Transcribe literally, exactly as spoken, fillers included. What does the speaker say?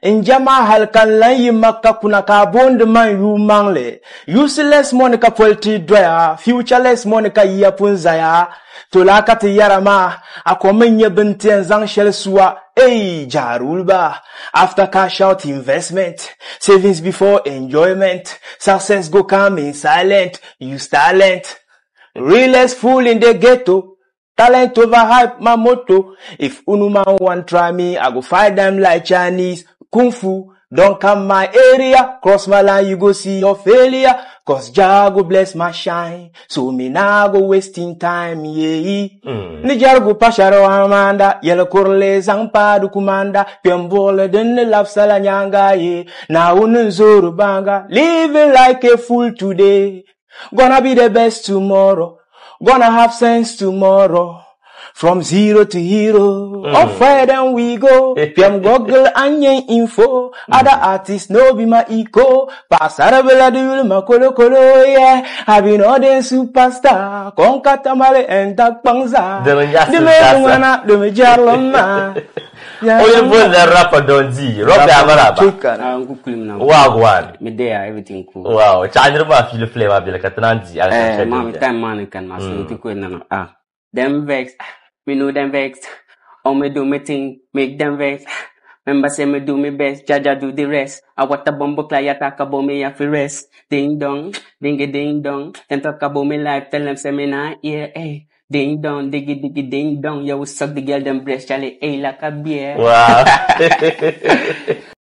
Injama halkan lan yi makka kuna ka bond man yu mangle. Useless money ka polti doya. Futureless money ka yapunzaya. Tolaka te yarama. Akomenye benten zang shel suwa. Hey, Jarulba. After cash out investment. Savings before enjoyment. Success go come in silent. Use talent. Realest fool in the ghetto. Talent over hype my motto. If Unuma want try me, I go fight them like Chinese. Kung Fu, don't come my area. Cross my line, you go see your failure. Cause Jah go bless my shine. So me nah go wasting time, yeah. Mm. Nijar go pasharo amanda. Yellow korle zangpa du kumanda. Piambole denne laf salanyanga, yeah. Na unun zoro banga. Living like a fool today. Gonna be the best tomorrow. Gonna have sense tomorrow. From zero to hero. Mm. Off where then we go. Piam Google anye info. Other artists no be my eco. Pasarabela dul makolo kolo, yeah. I been all the superstar. Konka tamale and tak pangza. De me jungana, de me jarloma. Oh, you put the rapper Don Dee. Ruff the Amaraba. I'm cool now. Wow, one. Me there, everything cool. Wow, Chandra ma feel flavor be like a transi. Eh, mama, time man can mas to cool now. Ah, them vex. We know them vex. Oh, me do me thing, make them vex. Remember say me do me best, Jaja do the rest. I want a bumbo clay talk about me have to rest. Ding dong, ding a ding dong. Then talk about me life, tell them say me nah yeah, hey. Ding dong, diggy diggy ding dong. You will suck the girl them breast, Charlie, hey like a beer. Wow.